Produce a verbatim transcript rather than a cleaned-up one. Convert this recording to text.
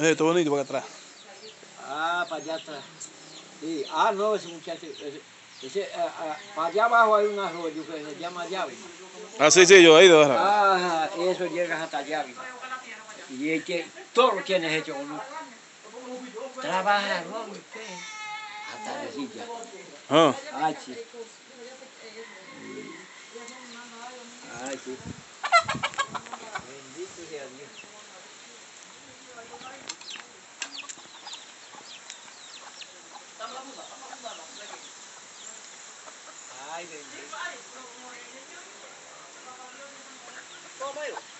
Esto bonito para acá atrás. Ah, para allá atrás. Sí. Ah, no, ese muchacho, ese, ese, ah, ah, para allá abajo hay un arroyo que se llama llave. Ah, sí, sí, yo he ido. Ah, eso llegas hasta allá arriba. Y es que todo lo tienes hecho uno. Trabaja, ¿no? Hasta la silla. Ah. Ay, sí. Ay, sí. Bendito sea Dios. Ay, bendito.